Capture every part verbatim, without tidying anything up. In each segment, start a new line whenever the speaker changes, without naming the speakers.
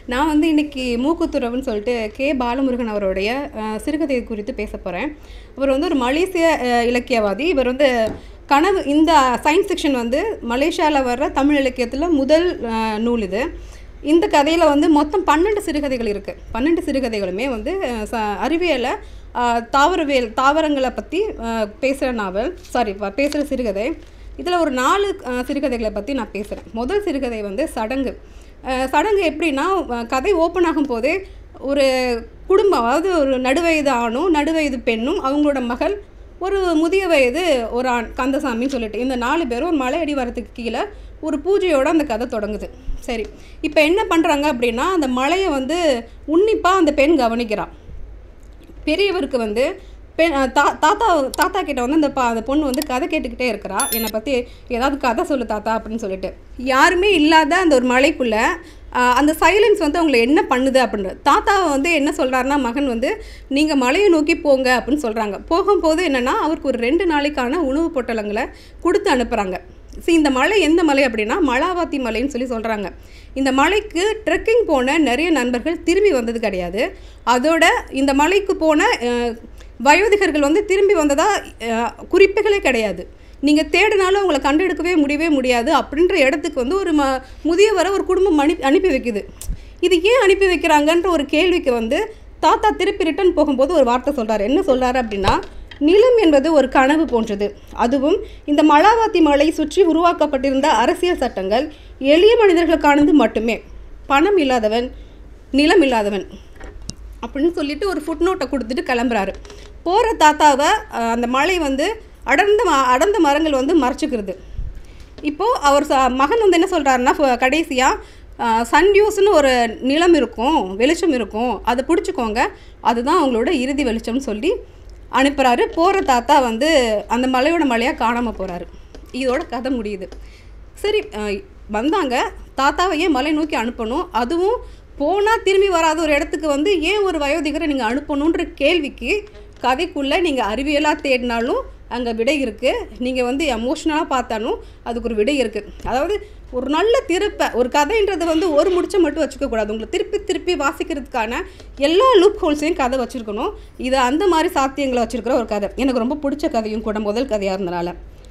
நான் வந்து இன்னைக்கு மூக்குத்துறவுன்னு சொல்லிட்டு கே பாலமுருகன் அவருடைய அஹ், சிறுகதை குறித்து பேச போகிறேன். இவர் வந்து ஒரு மலேசிய அஹ், இலக்கியவாதி. இவர் வந்து கனவு இந்த சயின்ஸ் ஃபிக்ஷன் வந்து மலேசியாவில் வர்ற தமிழ் இலக்கியத்தில் முதல் அஹ், நூல் இது. இந்த கதையில் வந்து மொத்தம் பன்னெண்டு சிறுகதைகள் இருக்குது. பன்னெண்டு சிறுகதைகளுமே வந்து அஹ், ச அறிவியலை அஹ், தாவரவியல் தாவரங்களை பற்றி பேசுகிற நாவல் சாரி பேசுகிற சிறுகதை. இதில் ஒரு நாலு அஹ், சிறுகதைகளை பற்றி நான் பேசுகிறேன். முதல் சிறுகதை வந்து சடங்கு. அஹ், சடங்கு எப்படின்னா அஹ், கதை ஓப்பன் ஆகும் போதே ஒரு குடும்பம், அதாவது ஒரு நடுவயது ஆணும் நடுவயது பெண்ணும் அவங்களோட மகள் ஒரு முதிய வயது ஒரு ஆண் கந்தசாமின்னு சொல்லிட்டு இந்த நாலு பேரும் ஒரு மலை அடிவாரத்துக்கு கீழே ஒரு பூஜையோடு அந்த கதை தொடங்குது. சரி, இப்போ என்ன பண்ணுறாங்க அப்படின்னா அந்த மலையை வந்து உன்னிப்பாக அந்த பெண் கவனிக்கிறான். பெரியவருக்கு வந்து பெண் தா தாத்தா தாத்தா கிட்ட வந்து அந்த பா அந்த பொண்ணு வந்து கதை கேட்டுக்கிட்டே இருக்கிறா. என்னை பற்றி ஏதாவது கதை சொல்லு தாத்தா அப்படின்னு சொல்லிட்டு. யாருமே இல்லாத அந்த ஒரு மலைக்குள்ளே அந்த சைலன்ஸ் வந்து அவங்களை என்ன பண்ணுது அப்படின்றது. தாத்தாவை வந்து என்ன சொல்கிறாருன்னா மகன் வந்து நீங்கள் மலையை நோக்கி போங்க அப்படின்னு சொல்கிறாங்க. போகும்போது என்னென்னா அவருக்கு ஒரு ரெண்டு நாளைக்கான உணவு பொட்டலங்களை கொடுத்து அனுப்புகிறாங்க. சரி, இந்த மலை எந்த மலை அப்படின்னா மலாவாத்தி மலைன்னு சொல்லி சொல்கிறாங்க. இந்த மலைக்கு ட்ரெக்கிங் போன நிறைய நண்பர்கள் திரும்பி வந்தது கிடையாது. அதோட இந்த மலைக்கு போன வயோதிகர்கள் வந்து திரும்பி வந்ததாக குறிப்புகளே கிடையாது. நீங்கள் தேடினாலும் அவங்கள கண்டெடுக்கவே முடியவே முடியாது. அப்படின்ற இடத்துக்கு வந்து ஒரு ம முதியவரை ஒரு குடும்பம் அனுப்பி அனுப்பி வைக்குது. இது ஏன் அனுப்பி வைக்கிறாங்கன்ற ஒரு கேள்விக்கு வந்து தாத்தா திருப்பி ரிட்டன் போகும்போது ஒரு வார்த்தை சொல்கிறார். என்ன சொல்கிறார் அப்படின்னா, நிலம் என்பது ஒரு கனவு போன்றது. அதுவும் இந்த மலாவாத்தி மலை சுற்றி உருவாக்கப்பட்டிருந்த அரசியல் சட்டங்கள் எளிய மனிதர்களுக்கானது மட்டுமே. பணம் இல்லாதவன் நிலம் இல்லாதவன் அப்படின்னு சொல்லிட்டு ஒரு ஃபுட் நோட்டை கொடுத்துட்டு கிளம்புறாரு. போகிற தாத்தாவை அந்த மலை வந்து அடர்ந்த ம அடர்ந்த மரங்கள் வந்து மறைச்சிக்கிறது. இப்போது அவர் ச மகன் வந்து என்ன சொல்கிறாருன்னா கடைசியாக சன்டியூஸ்னு ஒரு நிலம் இருக்கும், வெளிச்சம் இருக்கும், அதை பிடிச்சிக்கோங்க, அதுதான் அவங்களோட இறுதி வெளிச்சம்னு சொல்லி அனுப்புகிறாரு. போகிற தாத்தா வந்து அந்த மலையோட மலையாக காணாமல் போகிறாரு. இதோட கதை முடியுது. சரி, வந்தாங்க, தாத்தாவை ஏன் மலை நோக்கி அனுப்பணும், அதுவும் போனால் திரும்பி வராத ஒரு இடத்துக்கு வந்து ஏன் ஒரு வயோதிகரை நீங்கள் அனுப்பணுன்ற கேள்விக்கு கதைக்குள்ளே நீங்கள் அறிவியலாக தேடினாலும் அங்கே விடை இருக்குது. நீங்கள் வந்து எமோஷ்னலாக பார்த்தாலும் அதுக்கு ஒரு விடை இருக்குது. அதாவது ஒரு நல்ல திருப்ப ஒரு கதைன்றது வந்து ஒரு முடிச்சை மட்டும் வச்சுக்கக்கூடாது. உங்களை திருப்பி திருப்பி வாசிக்கிறதுக்கான எல்லா லூப் ஹோல்ஸையும் கதை வச்சுருக்கணும். இது அந்த மாதிரி சாத்தியங்களை வச்சுருக்கிற ஒரு கதை. எனக்கு ரொம்ப பிடிச்ச கதையும் கூட முதல் கதையாக இருந்தனால.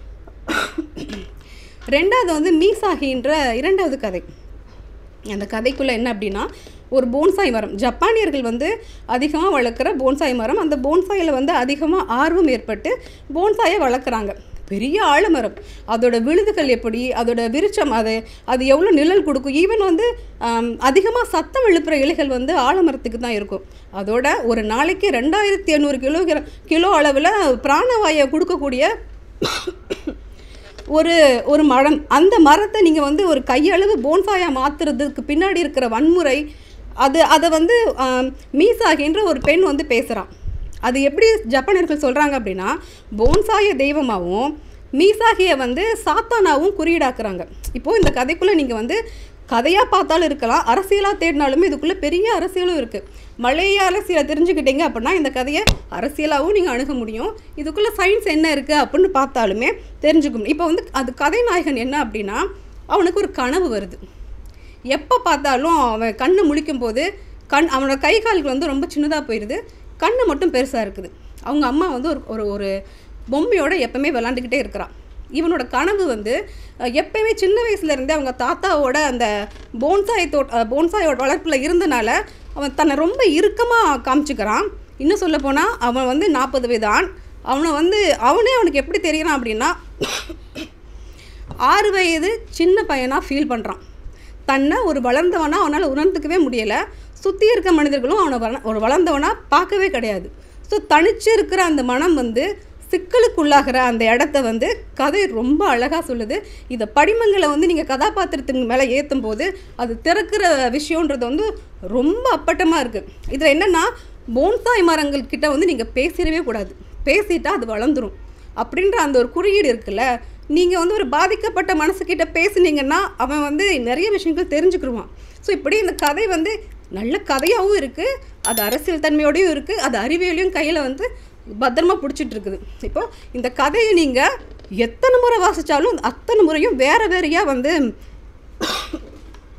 ரெண்டாவது வந்து மீசாகின்ற இரண்டாவது கதை. அந்த கதைக்குள்ளே என்ன அப்படின்னா, ஒரு போன்சாய் மரம், ஜப்பானியர்கள் வந்து அதிகமாக வளர்க்குற போன்சாய் மரம். அந்த போன்சாயில் வந்து அதிகமாக ஆர்வம் ஏற்பட்டு போன்சாயை வளர்க்குறாங்க. பெரிய ஆலமரம், அதோட விழுதுகள் எப்படி, அதோட விருட்சம், அது அது எவ்வளோ நிழல் கொடுக்கும். ஈவன் வந்து அதிகமாக சத்தம் எழுப்புகிற இலைகள் வந்து ஆலமரத்துக்கு தான் இருக்கும். அதோட ஒரு நாளைக்கு ரெண்டாயிரத்தி எண்ணூறு கிலோ கிலோ அளவில் பிராணவாயை கொடுக்கக்கூடிய ஒரு ஒரு மரம். அந்த மரத்தை நீங்கள் வந்து ஒரு கையளவு போன்சாயாக மாற்றுறதுக்கு பின்னாடி இருக்கிற வன்முறை, அது அதை வந்து மீசாகின்ற ஒரு பெண் வந்து பேசுகிறான். அது எப்படி ஜப்பானியர்கள் சொல்கிறாங்க அப்படின்னா, போன்சாய தெய்வமாகவும் மீசாகியை வந்து சாத்தானாவும் குறியீடாக்குறாங்க. இப்போது இந்த கதைக்குள்ளே நீங்கள் வந்து கதையாக பார்த்தாலும் இருக்கலாம், அரசியலாக தேடினாலுமே இதுக்குள்ளே பெரிய அரசியலும் இருக்குது. மலைய அரசியலை தெரிஞ்சுக்கிட்டீங்க அப்படின்னா இந்த கதையை அரசியலாகவும் நீங்கள் அணுக முடியும். இதுக்குள்ளே சயின்ஸ் என்ன இருக்குது அப்படின்னு பார்த்தாலுமே தெரிஞ்சுக்கணும். இப்போ வந்து அது கதை நாயகன் என்ன அப்படின்னா, அவனுக்கு ஒரு கனவு வருது. எப்போ பார்த்தாலும் அவன் கண்ணை முழிக்கும் போது கண் அவனோட கை கால்கள் வந்து ரொம்ப சின்னதாக போயிடுது, கண்ணு மட்டும் பெருசாக இருக்குது. அவங்க அம்மா வந்து ஒரு ஒரு ஒரு பொம்மையோடு எப்போவுமே விளாண்டுக்கிட்டே இருக்கிறான். இவனோட கனவு வந்து எப்போயுமே சின்ன வயசுலேருந்தே அவங்க தாத்தாவோட அந்த போன்சாய் தோட்ட போன்சாயோட வளர்ப்பில் இருந்தனால அவன் தன்னை ரொம்ப இறுக்கமாக காமிச்சிக்கிறான். இன்னும் சொல்லப்போனால் அவன் வந்து நாற்பது வயது ஆண். அவனை வந்து அவனே அவனுக்கு எப்படி தெரியறான் அப்படின்னா, ஆறு வயது சின்ன பையனாக ஃபீல் பண்ணுறான். தன்னை ஒரு வளர்ந்தவனாக அவனால் உணர்ந்துக்கவே முடியலை. சுற்றி இருக்க மனிதர்களும் அவனை வள ஒரு வளர்ந்தவனாக பார்க்கவே கிடையாது. ஸோ தனிச்சு இருக்கிற அந்த மனம் வந்து சிக்கலுக்குள்ளாகிற அந்த இடத்த வந்து கதை ரொம்ப அழகாக சொல்லுது. இதை படிமங்களை வந்து நீங்கள் கதாபாத்திரத்துக்கு மேலே ஏற்றும் போது அது திறக்கிற விஷயன்றது வந்து ரொம்ப அப்பட்டமாக இருக்குது. இதில் என்னென்னா, போன்சாய் மரங்கள் கிட்ட வந்து நீங்கள் பேசிடவே கூடாது, பேசிட்டா அது வளர்ந்துடும் அப்படின்ற அந்த ஒரு குறியீடு இருக்குல்ல. நீங்கள் வந்து ஒரு பாதிக்கப்பட்ட மனசுக்கிட்ட பேசுனீங்கன்னா அவன் வந்து நிறைய விஷயங்கள் தெரிஞ்சுக்கிடுவான். ஸோ இப்படி இந்த கதை வந்து நல்ல கதையாகவும் இருக்குது, அது அரசியல் தன்மையோடையும் இருக்குது, அது அறிவியலையும் கையில் வந்து பத்திரமா பிடிச்சிட்டு இருக்குது. இப்போது இந்த கதையை நீங்கள் எத்தனை முறை வாசித்தாலும் அத்தனை முறையும் வேறு வேறையாக வந்து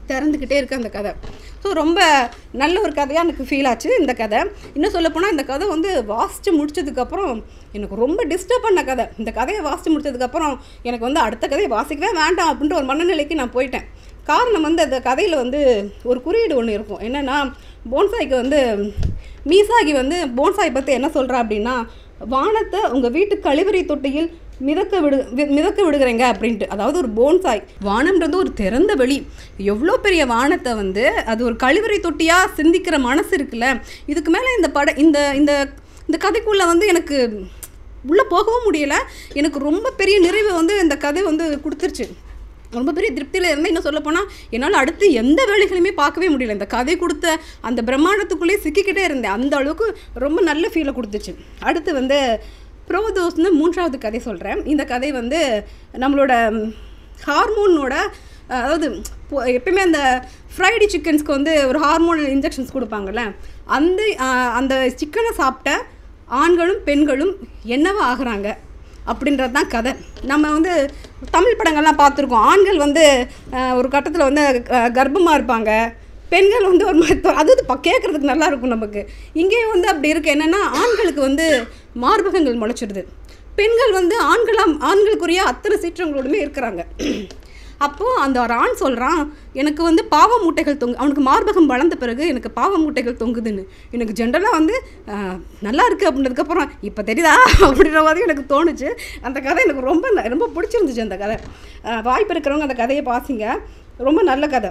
திறந்துக்கிட்டே இருக்குது அந்த கதை. ஸோ ரொம்ப நல்ல ஒரு கதையாக எனக்கு ஃபீல் ஆச்சு இந்த கதை. இன்னும் சொல்லப்போனால் இந்த கதை வந்து வாசித்து முடிச்சதுக்கப்புறம் எனக்கு ரொம்ப டிஸ்டர்ப் பண்ண கதை. இந்த கதையை வாசித்து முடிச்சதுக்கப்புறம் எனக்கு வந்து அடுத்த கதையை வாசிக்கவே வேண்டாம் அப்படின்ற ஒரு மனநிலைக்கு நான் போயிட்டேன். காரணம் வந்து அந்த கதையில் வந்து ஒரு குறியீடு ஒன்று இருக்கும். என்னென்னா, போன்சாய்க்கு வந்து மீசாகி வந்து போன்சாய் பற்றி என்ன சொல்கிறா அப்படின்னா, வானத்தை உங்கள் வீட்டு கழிவறை தொட்டியில் மிதக்க விடு மிதக்க விடுகிறேங்க அப்படின்ட்டு. அதாவது ஒரு போன்சாய், வானம்ன்றது ஒரு திறந்த வெளி, எவ்வளோ பெரிய வானத்தை வந்து அது ஒரு கழிவறை தொட்டியாக சிந்திக்கிற மனசு இருக்குல்ல. இதுக்கு மேலே இந்த பட இந்த இந்த இந்த கதைக்குள்ளே வந்து எனக்கு உள்ளே போகவும் முடியலை. எனக்கு ரொம்ப பெரிய நிறைவு வந்து இந்த கதை வந்து கொடுத்துருச்சு. ரொம்ப பெரிய திருப்தியில் இருந்தால் இன்னும் சொல்லப்போனால் என்னால் அடுத்து எந்த வேலைகளுமே பார்க்கவே முடியல. இந்த கதை கொடுத்த அந்த பிரம்மாண்டத்துக்குள்ளேயே சிக்கிக்கிட்டே இருந்தேன். அந்த அளவுக்கு ரொம்ப நல்ல ஃபீலை கொடுத்துச்சு. அடுத்து வந்து புரோதோஸ்னு மூன்றாவது கதை சொல்கிறேன். இந்த கதை வந்து நம்மளோட ஹார்மோனோட, அதாவது எப்பயுமே அந்த ஃப்ரைடு சிக்கன்ஸ்க்கு வந்து ஒரு ஹார்மோனல் இன்ஜெக்ஷன்ஸ் கொடுப்பாங்கள்ல, அந்த அந்த சிக்கனை சாப்பிட்ட ஆண்களும் பெண்களும் என்னவா ஆகுறாங்க அப்படின்றது தான் கதை. நம்ம வந்து தமிழ் படங்கள்லாம் பார்த்துருக்கோம். ஆண்கள் வந்து ஒரு கட்டத்தில் வந்து கர்ப்பமாக இருப்பாங்க, பெண்கள் வந்து ஒரு மாதிரி அது ப கேட்குறதுக்கு நல்லாயிருக்கும் நமக்கு. இங்கேயும் வந்து அப்படி இருக்குது. என்னென்னா, ஆண்களுக்கு வந்து மார்பகங்கள் முளைச்சிடுது, பெண்கள் வந்து ஆண்களாம் ஆண்களுக்குரிய அத்தனை சீற்றங்களோடுமே இருக்கிறாங்க. அப்போது அந்த ஒரு ஆண் சொல்கிறான், எனக்கு வந்து பாவ மூட்டைகள் தொங்கு, அவனுக்கு மார்பகம் வளர்ந்த பிறகு எனக்கு பாவ மூட்டைகள் தொங்குதுன்னு. எனக்கு ஜென்ரலாக வந்து நல்லா இருக்குது அப்படின்றதுக்கப்புறம் இப்போ தெரியுதா அப்படின்ற மாதிரி எனக்கு தோணுச்சு. அந்த கதை எனக்கு ரொம்ப ரொம்ப பிடிச்சிருந்துச்சு. அந்த கதை வாய்ப்பு இருக்கிறவங்க அந்த கதையை பாசிங்க, ரொம்ப நல்ல கதை.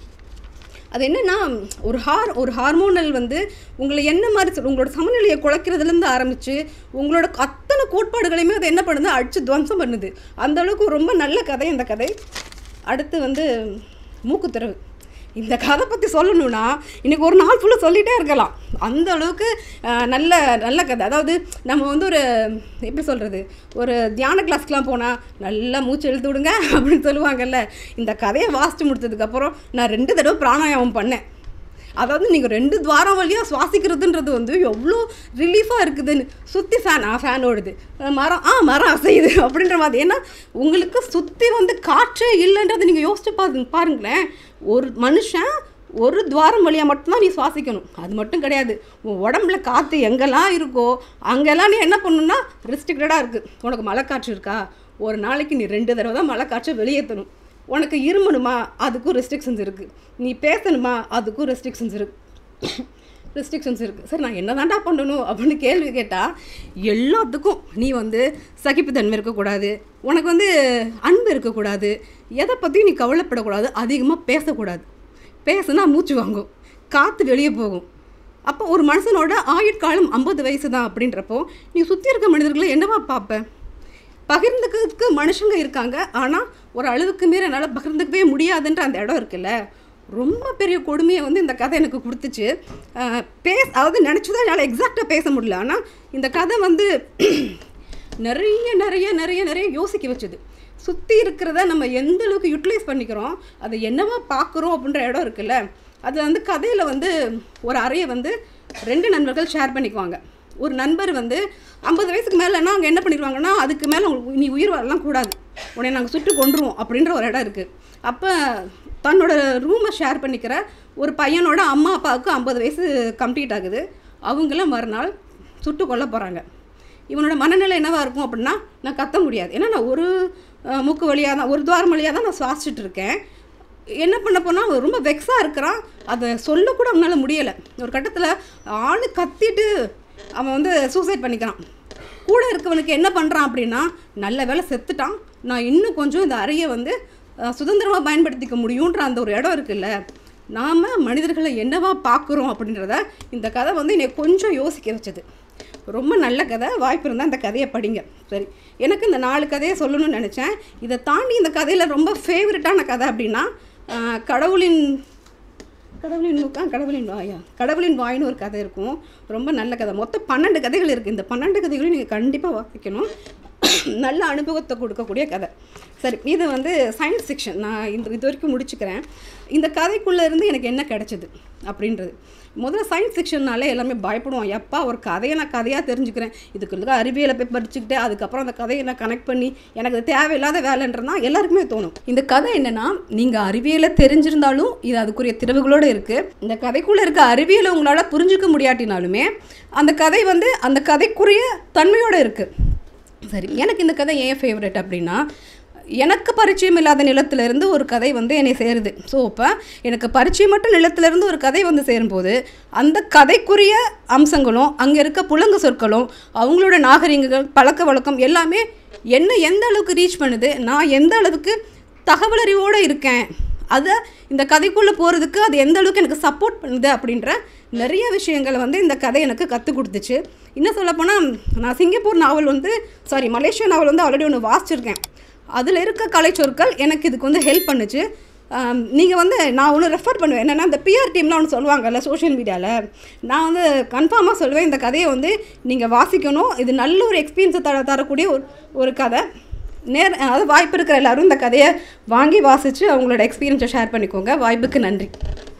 அது என்னென்னா, ஒரு ஹார் ஒரு ஹார்மோனல் வந்து உங்களை என்ன மாதிரி சொல் உங்களோட சமநிலையை குலைக்கிறதுலேருந்து ஆரம்பித்து உங்களோட அத்தனை கோட்பாடுகளையுமே அது என்ன பண்ணுது, அடித்து துவம்சம் பண்ணுது. அந்தளவுக்கு ரொம்ப நல்ல கதை இந்த கதை. அடுத்து வந்து மூக்குத்திறவு. இந்த கதை பற்றி சொல்லணுன்னா இன்றைக்கி ஒரு நாள் ஃபுல்லாக சொல்லிகிட்டே இருக்கலாம். அந்த அளவுக்கு நல்ல நல்ல கதை. அதாவது நம்ம வந்து ஒரு எப்படி சொல்கிறது, ஒரு தியான கிளாஸ்க்கெலாம் போனால் நல்லா மூச்சு எழுத்து விடுங்க அப்படின்னு சொல்லுவாங்கல்ல. இந்த கதையை வாசித்து முடிச்சதுக்கப்புறம் நான் ரெண்டு தடவை பிராணாயாமம் பண்ணேன். அதாவது நீங்கள் ரெண்டு துவாரம் வழியாக சுவாசிக்கிறதுன்றது வந்து எவ்வளோ ரிலீஃபாக இருக்குதுன்னு. சுற்றி ஃபேன் ஆ ஃபேன் ஓடுது, மரம் ஆ மரம் அசையுது அப்படின்ற மாதிரி. ஏன்னா உங்களுக்கு சுற்றி வந்து காற்றே இல்லைன்றது நீங்கள் யோசிச்சு பாரு பாருங்களேன். ஒரு மனுஷன் ஒரு துவாரம் வழியாக மட்டும்தான் நீ சுவாசிக்கணும். அது மட்டும் கிடையாது, உன் உடம்புல காற்று எங்கெல்லாம் இருக்கோ அங்கெல்லாம் நீ என்ன பண்ணணுன்னா ரெஸ்ட்ரிக்டடாக இருக்குது. உனக்கு மழை காற்று இருக்கா, ஒரு நாளைக்கு நீ ரெண்டு தடவை தான் மழை காற்றை வெளியேற்றணும். உனக்கு இருமணுமா, அதுக்கும் ரெஸ்ட்ரிக்ஷன்ஸ் இருக்குது. நீ பேசணுமா, அதுக்கும் ரெஸ்ட்ரிக்ஷன்ஸ் இருக்குது ரெஸ்ட்ரிக்ஷன்ஸ் இருக்குது சார் நான் என்ன தாண்டா பண்ணணும் அப்படின்னு கேள்வி கேட்டால், எல்லாத்துக்கும் நீ வந்து சகிப்புத்தன்மை இருக்கக்கூடாது, உனக்கு வந்து அன்பு இருக்கக்கூடாது, எதை பற்றியும் நீ கவலைப்படக்கூடாது, அதிகமாக பேசக்கூடாது. பேசுனா மூச்சு வாங்கும், காற்று வெளியே போகும். அப்போ ஒரு மனுஷனோட ஆயுட்காலம் ஐம்பது வயசு தான் அப்படின்றப்போ நீ சுற்றி இருக்க மனிதர்களை என்னவா பார்ப்ப? பகிர்ந்துக்கிறதுக்கு மனுஷங்க இருக்காங்க, ஆனால் ஒரு அளவுக்கு மீறி என்னால் பகிர்ந்துக்கவே முடியாதுன்ற அந்த இடம் இருக்குல்ல. ரொம்ப பெரிய கொடுமையை வந்து இந்த கதை எனக்கு கொடுத்துச்சு. பேச அதாவது நினச்சிதான் என்னால் எக்ஸாக்டாக பேச முடியல. ஆனால் இந்த கதை வந்து நிறைய நிறைய நிறைய நிறைய யோசிக்க வச்சுது. சுற்றி இருக்கிறத நம்ம எந்த அளவுக்கு யூட்டிலைஸ் பண்ணிக்கிறோம், அதை என்னவா பார்க்குறோம் அப்படின்ற இடம் இருக்குல்ல. அதில் வந்து கதையில் வந்து ஒரு அறையை வந்து ரெண்டு நண்பர்கள் ஷேர் பண்ணிக்குவாங்க. ஒரு நண்பர் வந்து ஐம்பது வயசுக்கு மேலேனா அவங்க என்ன பண்ணிடுவாங்கன்னா, அதுக்கு மேலே நீ உயிர் வரலாம் கூடாது, உடனே நாங்கள் சுட்டு கொண்டுருவோம் அப்படின்ற ஒரு இடம் இருக்குது. அப்போ தன்னோட ரூமை ஷேர் பண்ணிக்கிற ஒரு பையனோட அம்மா அப்பாவுக்கு ஐம்பது வயசு கம்ப்ளீட் ஆகுது. அவங்களும் மறுநாள் சுட்டு கொல்ல போகிறாங்க. இவனோட மனநிலை என்னவாக இருக்கும் அப்படின்னா, நான் கத்த முடியாது, ஏன்னா நான் ஒரு மூக்கு வழியாக தான் ஒரு துவாரம் வழியாக தான் நான் சுவாசிச்சுட்டு இருக்கேன். என்ன பண்ண போனால் ரொம்ப வெக்ஸாக இருக்கிறான், அதை சொல்லக்கூட அவனால் முடியலை. ஒரு கட்டத்தில் ஆணு கத்திட்டு அவன் வந்து சூசைட் பண்ணிக்கிறான். கூட இருக்கவனுக்கு என்ன பண்ணுறான் அப்படின்னா, நல்ல வேலை செத்துட்டான், நான் இன்னும் கொஞ்சம் இந்த அறையை வந்து சுதந்திரமாக பயன்படுத்திக்க முடியுன்ற அந்த ஒரு இடம் இருக்குல்ல. நாம் மனிதர்களை என்னவா பார்க்குறோம் அப்படின்றத இந்த கதை வந்து என்னை கொஞ்சம் யோசிக்க வச்சது. ரொம்ப நல்ல கதை. வாய்ப்பு இருந்தால் இந்த கதையை படிங்க. சரி, எனக்கு இந்த நாலு கதையை சொல்லணும்னு நினச்சேன். இதை தாண்டி இந்த கதையில் ரொம்ப ஃபேவரட்டான கதை அப்படின்னா கடவுளின் கடவுளின் மூக்கா கடவுளின் வாயா கடவுளின் வாயின்னு ஒரு கதை இருக்கும். ரொம்ப நல்ல கதை. மொத்தம் பன்னெண்டு கதைகள் இருக்குது. இந்த பன்னெண்டு கதைகளையும் நீங்கள் கண்டிப்பாக வாசிக்கணும். நல்ல அனுபவத்தை கொடுக்கக்கூடிய கதை. சரி, இது வந்து சயின்ஸ் ஃபிக்ஷன். நான் இந்த இது வரைக்கும் முடிச்சுக்கிறேன். இந்த கதைக்குள்ளே இருந்து எனக்கு என்ன கிடைச்சிது அப்படின்றது. முதல்ல சயின்ஸ் ஃபிக்ஷன்னாலே எல்லாமே பயப்படுவோம். எப்பா ஒரு கதையை நான் கதையாக தெரிஞ்சுக்கிறேன், இதுக்குள்ள அறிவியலை போய் படிச்சுக்கிட்டு அதுக்கப்புறம் அந்த கதையை நான் கனெக்ட் பண்ணி எனக்கு அது தேவையில்லாத வேலைன்றதான் எல்லாருக்குமே தோணும். இந்த கதை என்னென்னா, நீங்கள் அறிவியலை தெரிஞ்சிருந்தாலும் இது அதுக்குரிய திறவுகளோடு இருக்குது. இந்த கதைக்குள்ளே இருக்க அறிவியலை உங்களால் புரிஞ்சிக்க முடியாட்டினாலுமே அந்த கதை வந்து அந்த கதைக்குரிய தன்மையோடு இருக்குது. சரி, எனக்கு இந்த கதை ஏன் ஃபேவரட் அப்படின்னா, எனக்கு பரிச்சயம் இல்லாத நிலத்திலேருந்து ஒரு கதை வந்து என்னை சேருது. ஸோ இப்போ எனக்கு பரிச்சயமற்ற நிலத்திலேருந்து ஒரு கதை வந்து சேரும்போது அந்த கதைக்குரிய அம்சங்களும் அங்கே இருக்க புலங்கு சொற்களும் அவங்களோட நாகரிகங்கள் பழக்க வழக்கம் எல்லாமே என்ன எந்த அளவுக்கு ரீச் பண்ணுது, நான் எந்த அளவுக்கு தகவலறிவோடு இருக்கேன், அதை இந்த கதைக்குள்ளே போகிறதுக்கு அது எந்த அளவுக்கு எனக்கு சப்போர்ட் பண்ணுது அப்படின்ற நிறைய விஷயங்களை வந்து இந்த கதை எனக்கு கற்றுக் கொடுத்துச்சு. இன்னும் சொல்லப்போனால், நான் சிங்கப்பூர் நாவல் வந்து சாரி மலேசியா நாவல் வந்து ஆல்ரெடி ஒன்று வாசிச்சிருக்கேன். அதில் இருக்க கலைச்சொற்கள் எனக்கு இதுக்கு வந்து ஹெல்ப் பண்ணுச்சு. நீங்கள் வந்து நான் ஒன்று ரெஃபர் பண்ணுவேன், என்னென்னா இந்த பிஆர் டீம்லாம் ஒன்று சொல்லுவாங்கல்ல சோஷியல் மீடியாவில், நான் வந்து கன்ஃபார்மாக சொல்லுவேன் இந்த கதையை வந்து நீங்கள் வாசிக்கணும். இது நல்ல ஒரு எக்ஸ்பீரியன்ஸை தர தரக்கூடிய ஒரு ஒரு கதை. நேர் அதாவது வாய்ப்பு இருக்கிற எல்லோரும் இந்த கதையை வாங்கி வாசித்து அவங்களோட எக்ஸ்பீரியன்ஸை ஷேர் பண்ணிக்கோங்க. வாய்ப்புக்கு நன்றி.